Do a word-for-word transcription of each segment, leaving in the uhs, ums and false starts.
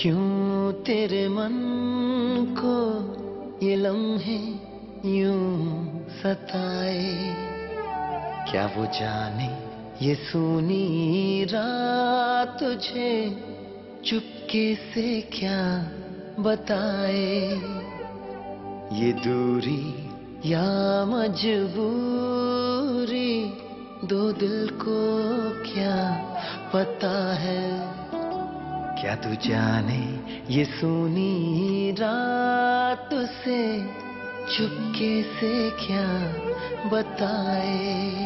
क्यों तेरे मन को ये लम्हे यूं सताए, क्या वो जाने ये सूनी रात तुझे चुपके से क्या बताए। ये दूरी या मजबूरी दो दिल को क्या पता है, क्या तू जाने ये सूनी रात से चुपके से क्या बताए।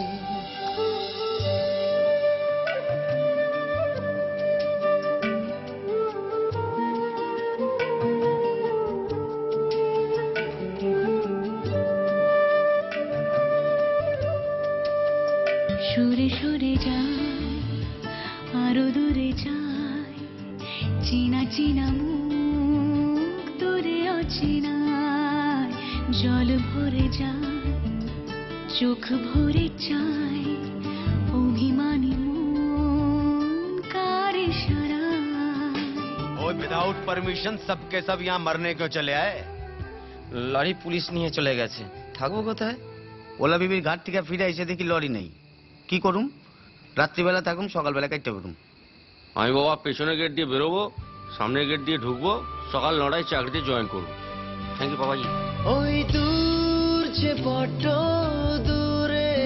সুরে সুরে যায় আরো দূরে যায়, চেনা চেনা মুখ দূরে অচেনা, জল ভরে যায় চোখ ভরে চায়, অভিমানী মন কার ইশারায়। ओए विदाउट परमिशन सबके सब यहाँ मरने क्यों चले आए? লরি পুলিশ নিয়ে চলে গেছে, থাকবো কোথায়? ওলা বিবির ঘাট থেকে ফিরে এসে দেখি লরি নেই, কি করুম? রাত্রিবেলা থাকুম, সকালবেলা কাটতে করুম। আমি বাবা পেছনে গেট দিয়ে বেরোবো, সামনে গেট দিয়ে ঢুকবো, সকাল নটায় চাকরিতে জয়েন করবো। থ্যাংক ইউ বাবাজি। ওই দূর যে বড্ড দূরে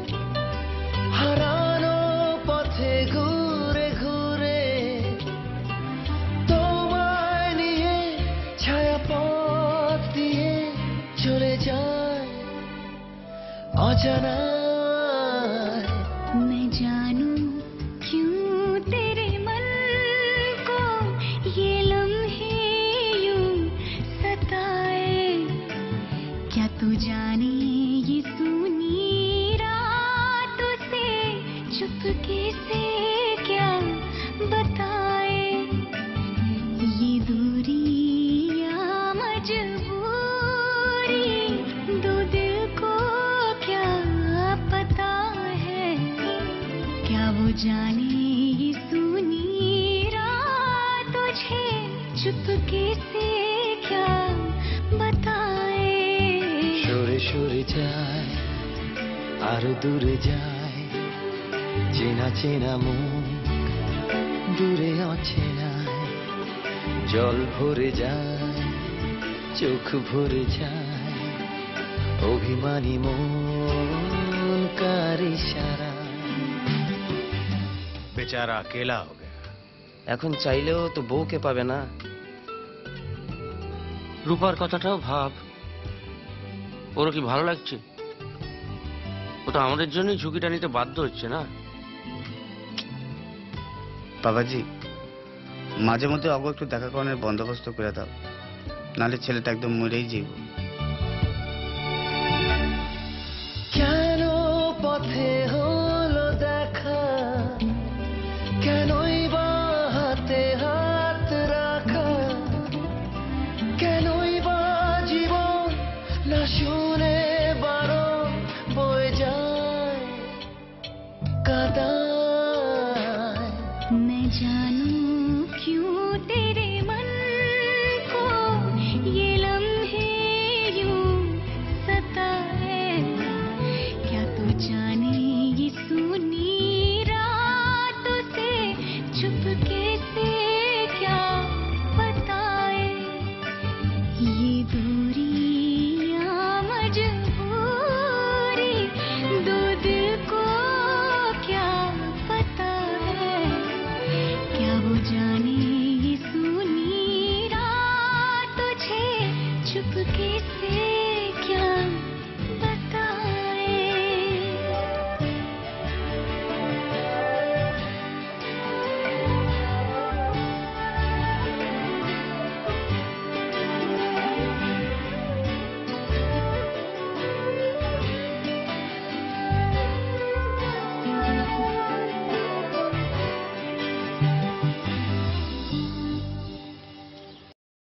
হারানো পথে ঘুরে ঘুরে তোমায় নিয়ে ছায়া পথ দিয়ে চলে যায় অজানা। मैं जानूं क्यों तेरे मन को ये लम्हे यूं सताए, क्या तू जाने ये सूनी रात से चुपके से क्या बताए। ये दूरी या मजबूरी दो दिल को क्या पता है, क्या वो जाने ये सूनी रात तुझे चुपके से क्या बताए। সরে সরে যায় আরো দূরে যায়, চেনা চেনা মুখ দূরে অচেনায়, জল ভরে যায় চোখ ভরে যায়, অভিমানী মন কার ইশারা। बेचारा अकेला हो गया। এখন চাইলেও তো বউকে পাবে না। রূপার কথাটাও ভাব, ওর কি ভালো লাগছে? ও তো আমাদের জন্যই ঝুঁকিটা নিতে বাধ্য হচ্ছে না। বাবাজি, মাঝে মধ্যে অগ একটু দেখা করানোর বন্দোবস্ত করে দাও, নাহলে ছেলেটা একদম মরেই যাইব।